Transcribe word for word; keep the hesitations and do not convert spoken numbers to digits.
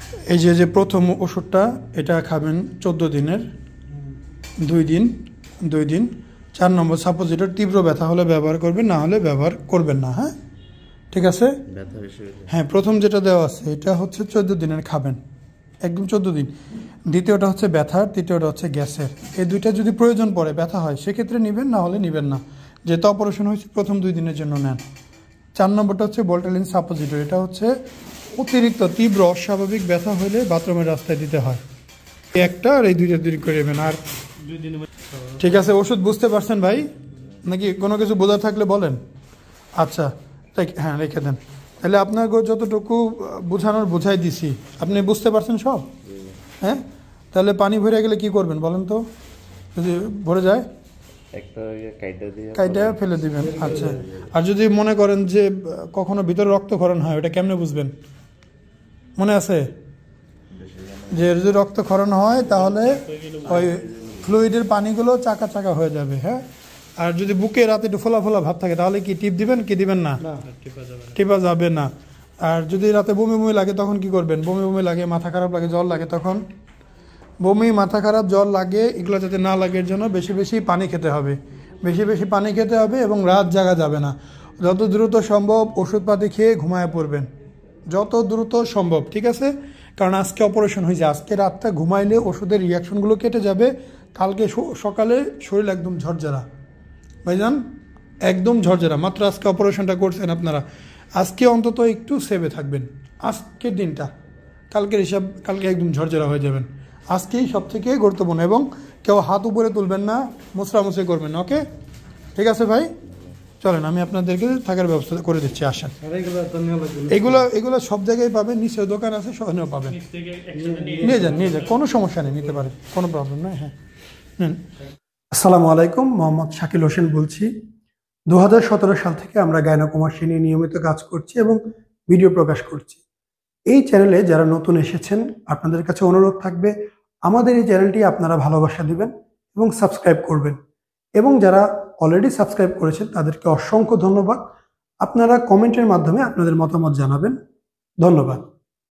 এই যে যে প্রথম ওষুধটা এটা খাবেন চোদ্দো দিনের, দুই দিন দুই দিন। চার নম্বর সাপোজিটর তীব্র ব্যথা হলে ব্যবহার করবেন, না হলে ব্যবহার করবেন না। হ্যাঁ ঠিক আছে। হ্যাঁ প্রথম যেটা দেওয়া আছে এটা হচ্ছে চোদ্দো দিনের খাবেন, একদম চোদ্দো দিন। দ্বিতীয়টা হচ্ছে ব্যথার, তৃতীয়টা হচ্ছে গ্যাসের। এই দুইটা যদি প্রয়োজন পড়ে, ব্যথা হয়, সেক্ষেত্রে নেবেন, না হলে নেবেন না। যেহেতু অপারেশন হয়েছে প্রথম দুই দিনের জন্য নেন। চার নম্বরটা হচ্ছে ভোল্টালিন সাপোজিটর। এটা হচ্ছে অতিরিক্ত তীব্র অস্বাভাবিক ব্যথা হলে বাথরুমের রাস্তায় দিতে হয়। একটা আর এই দুইটা দুই করে নেবেন। আর ঠিক আছে, ওষুধ বুঝতে পারছেন ভাই, নাকি কোনো কিছু বোঝা থাকলে বলেন। আচ্ছা হ্যাঁ রেখে দেন। তাহলে আপনাকে যতটুকু বোঝানোর বুঝাই দিছি, আপনি বুঝতে পারছেন সব? হ্যাঁ তাহলে পানি ভরে গেলে কি করবেন বলেন তো? যদি ভরে যায় কাইটা ফেলে দিবেন। আচ্ছা, আর যদি মনে করেন যে কখনো ভিতরে রক্তক্ষরণ হয়, ওটা কেমনে বুঝবেন? মনে আছে যে যদি রক্তক্ষরণ হয় তাহলে ওই ফ্লুইডের পানিগুলো চাকা চাকা হয়ে যাবে। হ্যাঁ, আর যদি বুকে রাতে একটু ফোলা ফোলা ভাব থাকে তাহলে কি টিপ দিবেন কি দিবেন না? টিপা যাবে না। আর যদি রাতে বমি বমি লাগে তখন কি করবেন? বমি বমি লাগে, মাথা খারাপ লাগে, জ্বর লাগে, তখন বমি, মাথা খারাপ, জ্বর লাগে, এগুলো যাতে না লাগে এর জন্য বেশি বেশি পানি খেতে হবে, বেশি বেশি পানি খেতে হবে এবং রাত জাগা যাবে না। যত দ্রুত সম্ভব ওষুধপাতি খেয়ে ঘুমায় পড়বেন, যত দ্রুত সম্ভব। ঠিক আছে, কারণ আজকে অপারেশন হয়েছে, আজকে রাতটা ঘুমাইলে ওষুধের রিয়াকশনগুলো কেটে যাবে, কালকে সকালে শরীর একদম ঝরঝরা ভাইজান, একদম ঝরঝরা। মাত্র আজকে অপারেশনটা করছেন আপনারা, আজকে অন্তত একটু সেভে থাকবেন। আজকের দিনটা, কালকের হিসাব কালকে একদম ঝরঝরা হয়ে যাবেন। আজকেই সব থেকে গুরুত্বপূর্ণ। এবং কেউ হাত উপরে তুলবেন না, মুছরামুছি করবেন। ওকে ঠিক আছে ভাই, চলেন আমি আপনাদেরকে থাকার ব্যবস্থা করে দিচ্ছি। আসেন, এগুলো এগুলো সব জায়গায় পাবেন, নিচে দোকান আছে, সেখানেও পাবেন। নিয়ে যান নিয়ে যান, কোনো সমস্যা নেই, নিতে পারেন, কোনো প্রবলেম নয়। হ্যাঁ হুম। আসসালামু আলাইকুম, মোহাম্মদ শাকিল হোসেন বলছি। দু হাজার সতেরো সাল থেকে আমরা গাইনোকমার্সি নিয়ে নিয়মিত কাজ করছি এবং ভিডিও প্রকাশ করছি। এই চ্যানেলে যারা নতুন এসেছেন, আপনাদের কাছে অনুরোধ থাকবে আমাদের এই চ্যানেলটি আপনারা ভালোবাসা দিবেন এবং সাবস্ক্রাইব করবেন। এবং যারা অলরেডি সাবস্ক্রাইব করেছেন তাদেরকে অসংখ্য ধন্যবাদ। আপনারা কমেন্টের মাধ্যমে আপনাদের মতামত জানাবেন। ধন্যবাদ।